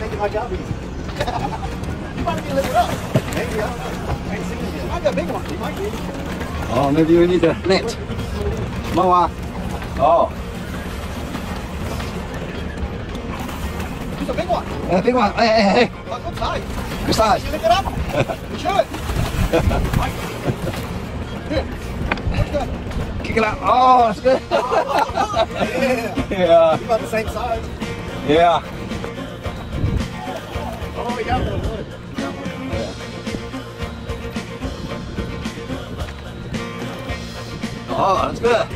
making my job easy. You might be lifted up. Maybe I ain't seen it yet. I got a big one. You might be. Oh, maybe we need a net. Moa. Oh. It's a big one. A big one. Hey. Oh, good size. Good size. You lift it up? You should. Here. What's good? Kick it out. Oh, that's good. Yeah. Yeah. You're about the same size. Yeah. Oh, yeah. Good. Oh, that's good.